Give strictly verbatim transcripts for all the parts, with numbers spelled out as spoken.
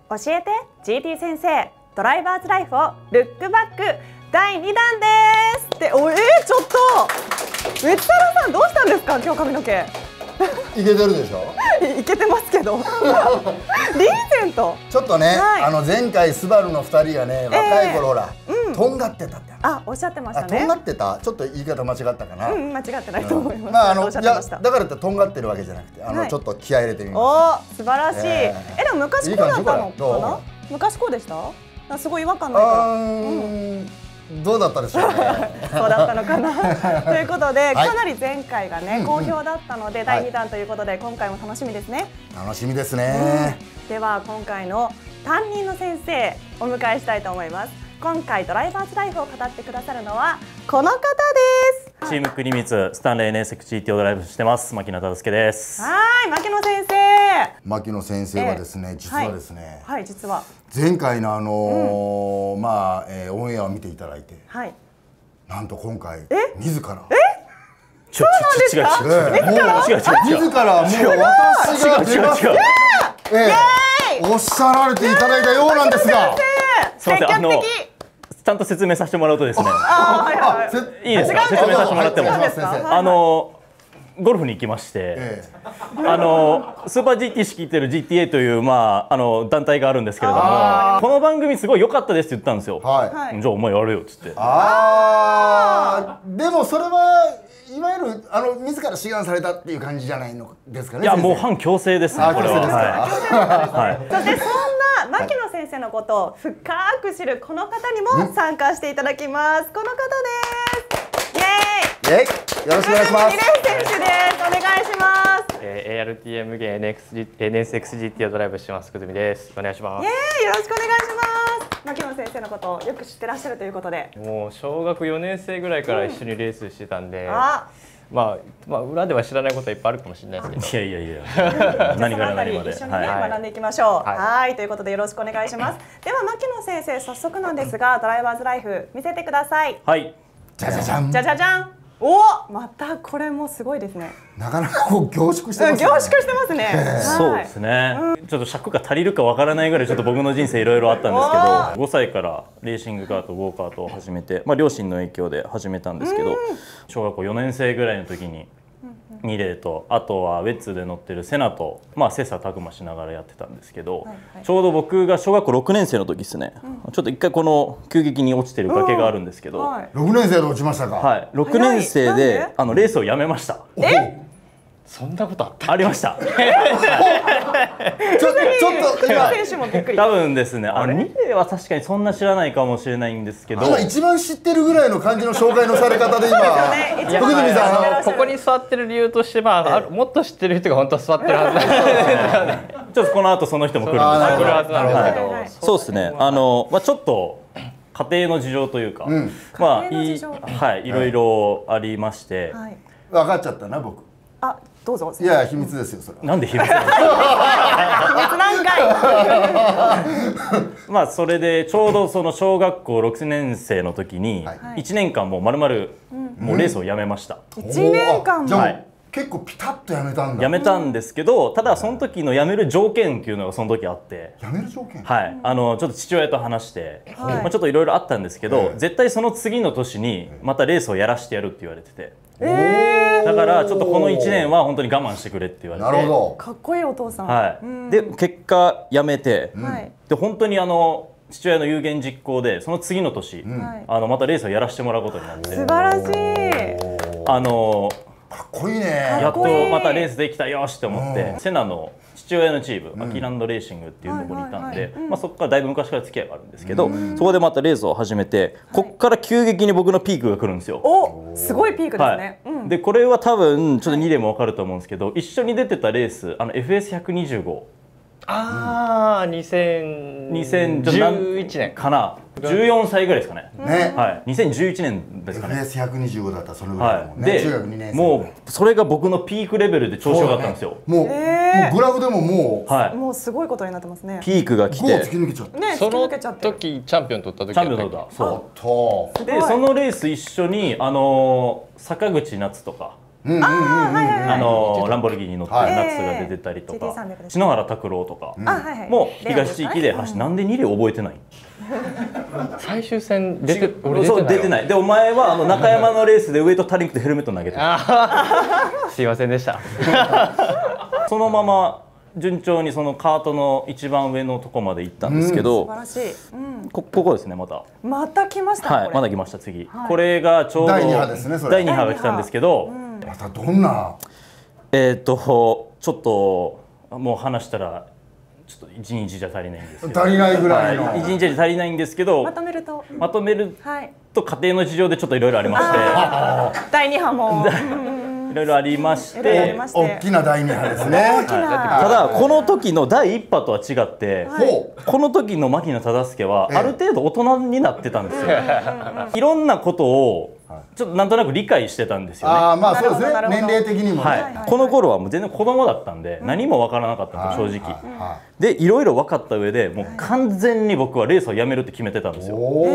教えて ジーティー 先生ドライバーズライフをルックバックだいにだんですって。おえー、ちょっと上津太郎さんどうしたんですか今日髪の毛いけてるでしょいけてますけどリーゼントちょっとね、はい、あの前回スバルのふたりがね若い頃ほら、えーうん、とんがってたってあおっしゃってましたね。 とんがってたちょっと言い方間違ったかな、 うん、間違ってないと思います、うん、 まああのいやだからってとんがってるわけじゃなくてあの、はい、ちょっと気合い入れてみます、ね、お素晴らしい、えー、えでも昔こうだったのかな昔こうでしたすごい違和感ないから、うんどうだったでしょうね。 そうだったのかなということで、かなり前回がね好評だったのでだいにだんということで今回も楽しみですね。 楽しみですね。 では今回の担任の先生お迎えしたいと思います。今回ドライバーズライフを語ってくださるのはこの方です。 チーム国光スタンレー エヌエスエクスジーティー をドライブしてます牧野忠介です。 はい牧野先生。 牧野先生はですね、えー、実はですね、 はい、はい、実は前回のあのーうん、まあ、えー、オンエアを見ていただいて、はい、なんと今回自らえそうなんですか。 自らもう私が出ますえおっしゃられていただいたようなんですが、 すみませんあのちゃんと説明させてもらうとですね、いいですか説明させてもらっても、あのゴルフに行きまして、ええ、あのスーパー ジーティー 仕切ってる ジーティーエー という、まあ、あの団体があるんですけれども、この番組すごい良かったですって言ったんですよ。はい、じゃあお前やれよっつって。ああでもそれはいわゆるあの自ら志願されたっていう感じじゃないのですかね。 いやもう反強制ですねこれは。 そしてそんな牧野先生のことを深く知るこの方にも参加していただきます。この方です。イエーイ。 イエーイよろしくお願いします。 選手です。お願いします。 えー、エーアールティーエム ゲー エヌエスエックスジーティー をドライブしてます久住です。お願いします。 イエーイよろしくお願いします。牧野先生のことをよく知ってらっしゃるということで、 もう小学よねん生ぐらいから一緒にレースしてたんで、うん、あまあまあ裏では知らないことはいっぱいあるかもしれないですけど、 いやいやいや何から何まで一緒にね、はい、学んでいきましょう。はい、はいということでよろしくお願いします。では牧野先生早速なんですがドライバーズライフ見せてください。 はい。 じゃじゃじゃん。 じゃじゃじゃん。おまたこれもすごいですね。 なかなかこう凝縮してますね。 凝縮してますね。 そうですね、うん、ちょっと尺が足りるかわからないぐらいちょっと僕の人生いろいろあったんですけど、ごさいからレーシングカートゴーカートを始めて、まあ、両親の影響で始めたんですけど、小学校よねん生ぐらいの時にに例と、あとはウェッツで乗ってるセナと、まあ、切磋琢磨しながらやってたんですけど、はいはい、ちょうど僕が小学校ろくねん生の時ですね、うん、ちょっと一回この急激に落ちてる崖があるんですけど、はい、 ろくねん生で落ちましたか。 はい、ろくねん生であのレースをやめました。 えそんなことあったありました。 ちょっと今選手もびっくり。 多分ですね、あのに例は確かにそんな知らないかもしれないんですけど、 今一番知ってるぐらいの感じの紹介のされ方で今福住さんここに座ってる理由としてまあもっと知ってる人が本当は座ってるはずなんですよね。 ちょっとこの後その人も来るんですけど、来るはずなんですけど、そうですね、あのまあちょっと家庭の事情というか、まあいはいいろいろありまして、 分かっちゃったな僕。 あどうぞ。 いや秘密ですよそれ。 なんで秘密なんですか。 秘密なんかい。 まあそれでちょうどその小学校ろくねん生の時にいちねんかんもうまるまるもうレースをやめました。 いちねんかんも。 はい。結構ピタッとやめたんだ。 やめたんですけど、ただその時のやめる条件っていうのがその時あって。 やめる条件。 はい。あのちょっと父親と話して、はい、まあちょっといろいろあったんですけど、絶対その次の年にまたレースをやらしてやるって言われてて。えー、だからちょっとこのいちねんは本当に我慢してくれって言われて。 なるほど。 かっこいいお父さん。 はい。で結果やめて、うん、で本当にあの父親の有言実行でその次の年、うん、あのまたレースをやらせてもらうことになって。 素晴らしい。 あのかっこいいね。 やっとまたレースできたよしって思って、セナの父親のチーム、アキランドレーシングっていうところにいたんで、まあそこからだいぶ昔から付き合いがあるんですけど、そこでまたレースを始めて、こっから急激に僕のピークが来るんですよ。 お、すごいピークですね。 でこれは多分ちょっとにでも分かると思うんですけど、一緒に出てたレース、あの エフエスひゃくにじゅうご。 ああ、にせんじゅういちねんかな。じゅうよんさいぐらいですかね。 ね。 はい。にせんじゅういちねんですかね。 エフエスひゃくにじゅうごだったらそのぐらいだもんね。 で、もうそれが僕のピークレベルで調子良かったんですよ。 もうもうグラフでももうはいもうすごいことになってますね。 ピークが来て。 突き抜けちゃった。 ね、 その時チャンピオン取った時。 チャンピオン取った。 そう。 でそのレース一緒にあの坂口夏とか。 あのランボルギーニ乗ってるナッツが出てたりとか、篠原拓郎とかも東地域で走って、なんでに例覚えてない？ 最終戦出てそう出てない。でお前はあの中山のレースでウエイト足りなくてヘルメット投げてる。 すいませんでした。 そのまま順調にそのカートの一番上のとこまで行ったんですけど、 素晴らしい。 こここですね、またまた来ました。 はい、まだ来ました。次これがちょうどだいに波ですね。それだいに波が来たんですけど、 またどんなえっとちょっともう話したらちょっと一日じゃ足りないんですけど、 足りないぐらいの一日じゃ足りないんですけど、 まとめるとまとめると家庭の事情でちょっといろいろありまして、 だいに波もいろいろありまして、 大きなだいに波ですね。 ただこの時のだいいち波とは違って、この時の牧野忠介はある程度大人になってたんですよ。いろんなことをちょっとなんとなく理解してたんですよね。 ああ、まあそうですね。年齢的にもね。 この頃はもう全然子供だったんで何もわからなかったんです、正直。でいろいろ分かった上でもう完全に僕はレースをやめるって決めてたんですよ。いろいろあって。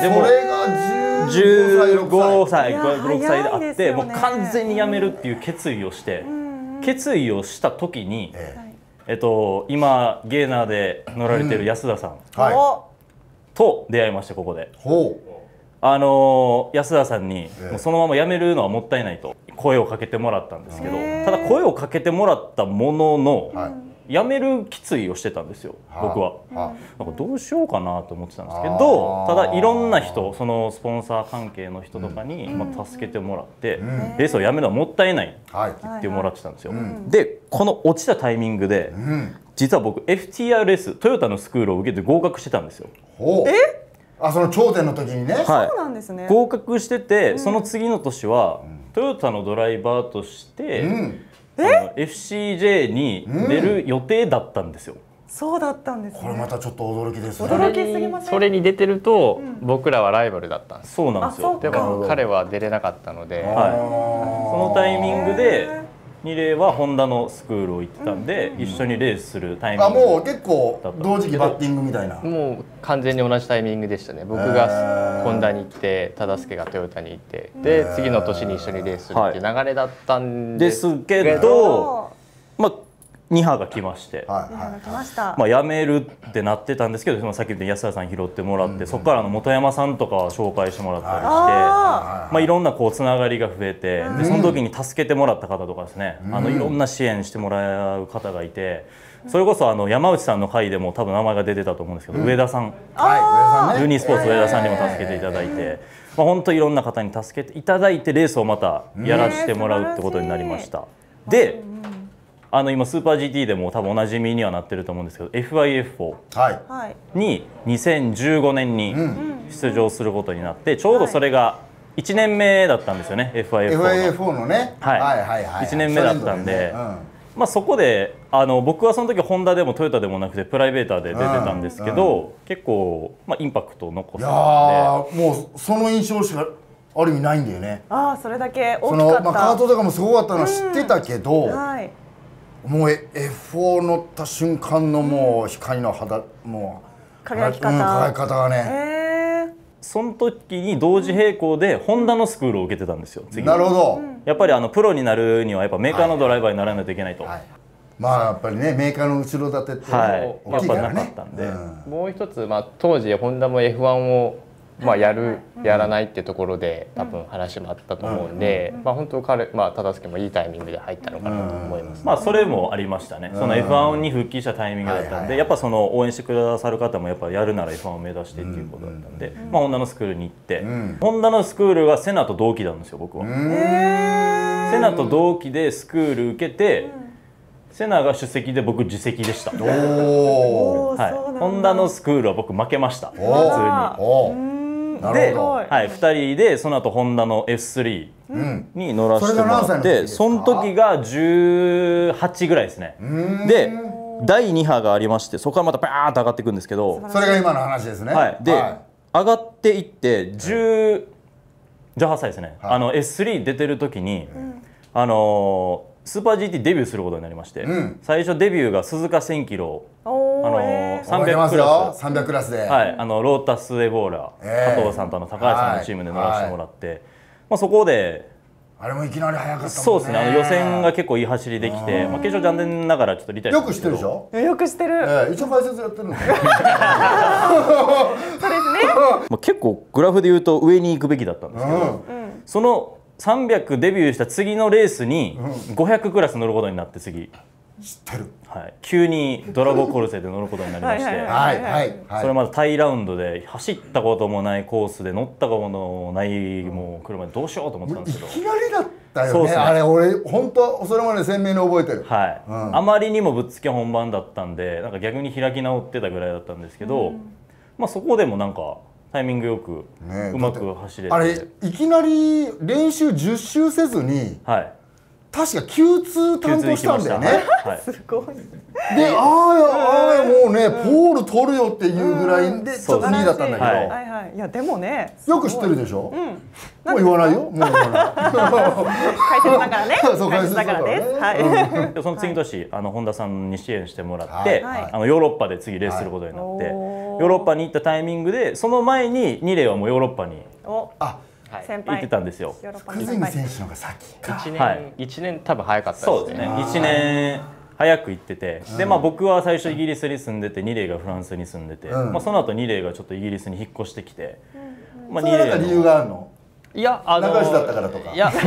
でもそれがじゅうごさいろくさいであって、もう完全にやめるっていう決意をして決意をした時に、えっと今ゲーナーで乗られてる安田さんと出会いまして、ここで。あの安田さんにもうそのまま辞めるのはもったいないと声をかけてもらったんですけど、ただ声をかけてもらったものの辞める決意をしてたんですよ、僕は。なんかどうしようかなと思ってたんですけど、ただいろんな人、そのスポンサー関係の人とかにまあ助けてもらってレースをやめるのはもったいないって言ってもらってたんですよ。でこの落ちたタイミングで実は僕 エフティーアールエス トヨタのスクールを受けて合格してたんですよ。 えあ、その頂点の時にね。 そうなんですね。 合格してて、その次の年はトヨタのドライバーとしてエフシージェー に出る予定だったんですよ。 そうだったんですね。 これまたちょっと驚きですね。 驚きすぎません？ それに出てると僕らはライバルだったんです。 そうなんですよ。 でも彼は出れなかったので、そのタイミングでに例はホンダのスクールを行ってたんで、一緒にレースするタイミング。 あ、もう結構同時期バッティングみたいな。 もう完全に同じタイミングでしたね。僕がホンダに行って忠介がトヨタに行って、で次の年に一緒にレースするっていう流れだったんですけど、まあに波が来まして、まあ辞めるってなってたんですけど、さっき言った安田さん拾ってもらって、そこからの本山さんとか紹介してもらったりして、まあいろんなこうつながりが増えて、でその時に助けてもらった方とかですね、あのいろんな支援してもらう方がいて、それこそあの山内さんの回でも多分名前が出てたと思うんですけど、上田さん、ユニスポーツ上田さんにも助けていただいて、まあ本当いろんな方に助けていただいてレースをまたやらせてもらうってことになりました。であの今スーパー ジーティー でも多分おなじみにはなってると思うんですけど エフアイエフフォー ににせんじゅうごねんに出場することになって、ちょうどそれがいちねんめだったんですよね、 エフアイエフフォー のね。はい、いちねんめだったんで、まあそこであの僕はその時ホンダでもトヨタでもなくてプライベーターで出てたんですけど、結構まあインパクトを残せたんで、もうその印象しかある意味ないんだよね。 ああ、それだけ大きかった。 そのまあカートとかもすごかったのは知ってたけど、もう エフフォー 乗った瞬間のもう光の肌、もう輝き方、 輝き方がね。 その時に同時並行でホンダのスクールを受けてたんですよ。 なるほど。 やっぱりあのプロになるにはやっぱメーカーのドライバーにならないといけないと。 まあやっぱりね、メーカーの後ろ盾って大きいからね。 もう一つ、まあ当時ホンダも エフワン をまあやるやらないってところで多分話もあったと思うんで、まあ本当彼、まあ忠介もいいタイミングで入ったのかなと思います。 まあそれもありましたね。その エフワン に復帰したタイミングだったんで、やっぱその応援してくださる方もやっぱやるなら エフワン を目指してっていうことだったんで、まあホンダのスクールに行って、ホンダのスクールはセナと同期なんですよ、僕は。セナと同期でスクール受けて、セナが首席で僕次席でした。はい。ホンダのスクールは僕負けました。普通に。で、はい、ふたりでその後ホンダの エフスリー に乗らせてもらって、その時がじゅうはちぐらいですね。でだいに波がありまして、そこからまたバーンと上がっていくんですけど、 それが今の話ですね。 はい、で、上がっていってじゅうはっさいですね。あの エススリー 出てる時にあのスーパー ジーティー デビューすることになりまして、最初デビューが鈴鹿せんキロ、あのさんびゃくクラス、 さんびゃくクラスで、 はい、あのロータスエボーラ、加藤さんとの高橋さんのチームで乗らせてもらって、まあそこであれもいきなり速かったもんね。 そうですね、あの予選が結構いい走りできて、まあ、決勝残念ながらちょっとリタイアよく知ってるでしょ。 よく知ってる、えー、一応解説やってるんですよそうですねまあ結構グラフで言うと上に行くべきだったんですけど、うん、そのさんびゃくデビューした次のレースにごひゃくクラス乗ることになって次知ってる、 はい、急にドラゴコルセで乗ることになりましてそれまだタイラウンドで走ったこともないコースで乗ったこともないもう車でどうしようと思ってたんですけど、 いきなりだったよね。あれ俺本当それまで鮮明に覚えてる。 はい、うん、あまりにもぶっつけ本番だったんでなんか逆に開き直ってたぐらいだったんですけど、うん、まあそこでもなんかタイミングよくうまく走れて、 あれいきなり練習じゅっ周せずに、はい、確か キューツー 担当したんだよね。 すごい。 で、ああもうねポール取るよっていうぐらいでちょっとにいだったんだけど。 はいはい。いやでもね。 よく知ってるでしょ。うん。もう言わないよ。もう言わない。 解説だからね。 そう解説だからです。 はい。その次の年あの本田さんに支援してもらってあのヨーロッパで次レースすることになってヨーロッパに行ったタイミングでその前にニレイはもうヨーロッパに。あ。行ってたんですよ。 福住選手のが先か。 一年一年多分早かったですね。 そうですね。一年早く行ってて、でまあ僕は最初イギリスに住んでて、ニレイがフランスに住んでて、まあその後ニレイがちょっとイギリスに引っ越してきて、 まあニレイの理由があるの？ いや、あの仲良しだったからとか。 いや、そん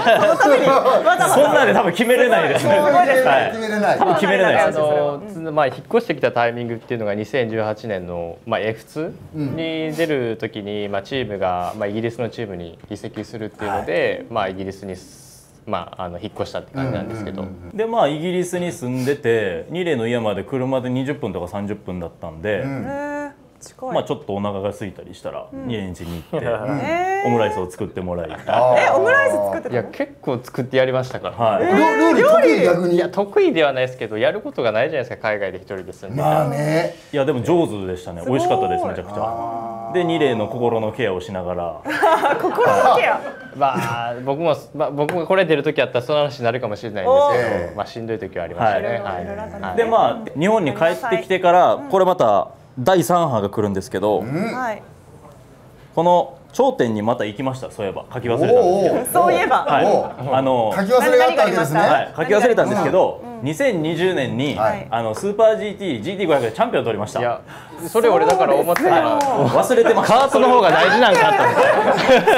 なで多分決めれないですね。 決めれない。 多分決めれないです。 あのまあ引っ越してきたタイミングっていうのがにせんじゅうはちねんのまあ エフツー に出る時にまあチームがまあイギリスのチームに移籍するっていうので、まあイギリスにまああの引っ越したって感じなんですけど。 でまあイギリスに住んでて、ニレイの家まで車でにじゅっぷんとかさんじゅっぷんだったんで。まあちょっとお腹が空いたりしたらニレイん家に行ってオムライスを作ってもらい、 えオムライス作ってたの？ いや結構作ってやりましたから。 はい。 料理得意逆に？ いや得意ではないですけどやることがないじゃないですか海外で一人で住んで。 まあね。 いやでも上手でしたね。美味しかったですめちゃくちゃ。でニレイの心のケアをしながら。 心のケア。 まあ僕もまあ僕もこれ出る時あったらその話になるかもしれないんですけど、まあしんどい時はありましたね。 はい。でまあ日本に帰ってきてからこれまた。だいさん波が来るんですけど、うん、この頂点にまた行きました。そういえば書き忘れたんですけど、 そういえば、 はい、あの書き忘れがあったわけですね。 はい、書き忘れたんですけど、うん、にせんにじゅうねんに、はい、あのスーパー ジーティー、ジーティーごひゃく でチャンピオンを取りました。いや、 それ俺だから思ってたら忘れてました。 カートの方が大事なんかと思って。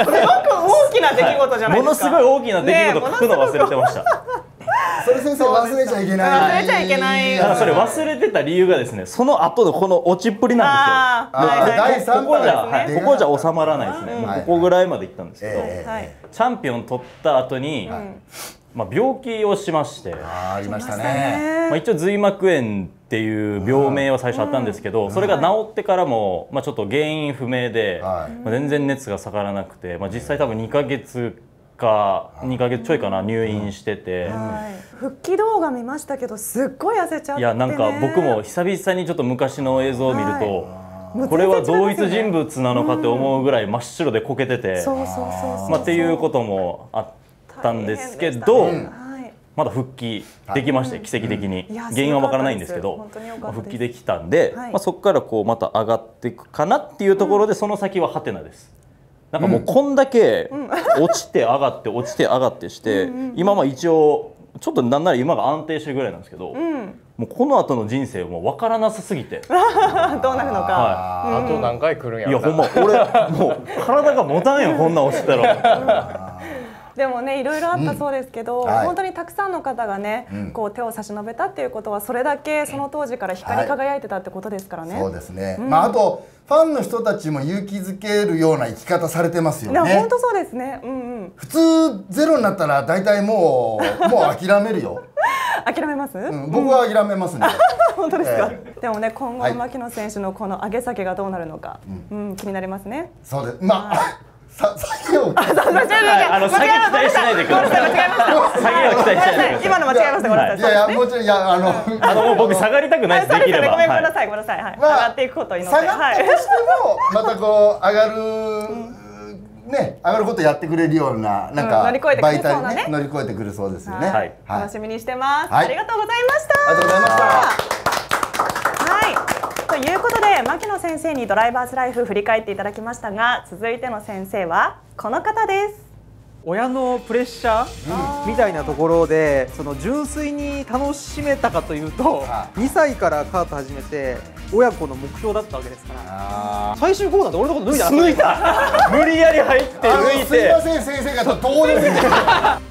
すごく大きな出来事じゃないですか。 ものすごい大きな出来事書くの忘れてました。 それ先生忘れちゃいけない。 忘れちゃいけない。 それ忘れてた理由がですね、その後のこの落ちっぷりなんですよ。ここじゃここじゃ収まらないですね。ここぐらいまで行ったんですけど、チャンピオン取った後に、まあ病気をしまして、 ありましたね。 まあ一応髄膜炎っていう病名は最初あったんですけど、それが治ってからもまあちょっと原因不明で、全然熱が下がらなくて、まあ実際多分にかげつ。かにかげつちょいかな入院してて、 はい、復帰動画見ましたけどすっごい痩せちゃって、ね、 いやなんか僕も久々にちょっと昔の映像を見ると、はい、これは同一人物なのかって思うぐらい真っ白でこけてて、まあっていうこともあったんですけど、ね、まだ復帰できまして、はい、奇跡的に、うん、原因は分からないんですけど復帰できたんで、はい、まあそこからこうまた上がっていくかなっていうところで、うん、その先はハテナです。なんかもうこんだけ落ちて上がって落ちて上がってして今まあ一応ちょっとなんなら今が安定してるぐらいなんですけど、うん、もうこの後の人生もう分からなさすぎてどうなるのか、 はい、あと何回来るんやろ。 いやほんま俺もう体が持たんよこんなん落ちたら。 でもねいろいろあったそうですけど、うんはい、本当にたくさんの方がね、うん、こう手を差し伸べたっていうことはそれだけその当時から光り輝いてたってことですからね。 はい、そうですね、うん、まああとファンの人たちも勇気づけるような生き方されてますよね。 本当そうですね、うんうん、 普通ゼロになったら大体もうもう諦めるよ。 諦めます、うん、僕は諦めますね。 本当ですか、えー、でもね今後の牧野選手のこの上げ下げがどうなるのか、うんうん、気になりますね。 そうです、まあさ、下げをあの下げ期待しないでください。下げを期待しないでください。 今の間違えました。ごめんなさい。 いやいやもちろんいやあのあの僕下がりたくないです。できれば。 ごめんなさいごめんなさい。はい。上がっていくことを祈って。 下がったとしてもまたこう上がるね上がることやってくれるようななんか媒体ね乗り越えてくるそうですよね。はい。 楽しみにしてます。ありがとうございました。 ありがとうございました。 はい。ということで牧野先生にドライバーズライフ振り返っていただきましたが、続いての先生はこの方です。 親のプレッシャーみたいなところでその純粋に楽しめたかというとにさいからカート始めて親子の目標だったわけですから最終コーナーで俺のこと脱いだ脱いだ無理やり入って脱いてすいません先生方どうですか